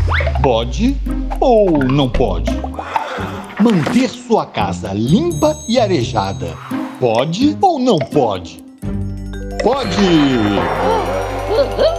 Pode ou não pode? Manter sua casa limpa e arejada. Pode ou não pode? Pode!